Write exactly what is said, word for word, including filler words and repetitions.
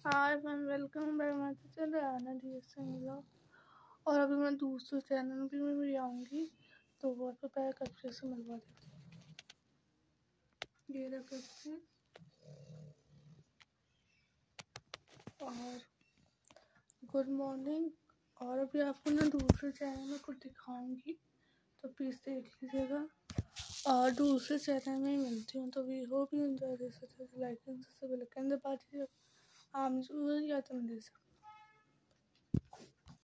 Hi ma'am, welcome back my channel Ana D S vlog. और अभी मैं दूसरे चैनल भी में भी आऊँगी, तो वो पे पैक अच्छे से मिलवा देती हूँ। ये रख अच्छे। और गुड मॉर्निंग। और अभी आपको ना दूसरे चैनल में कुछ दिखाऊंगी, तो प्लीज़ देख लीजिएगा। और दूसरे चैनल में ही मिलती हूँ, तो we hope you enjoy this. Like and subscribe करने के बाद आप मुझे या तो मैं दे सकती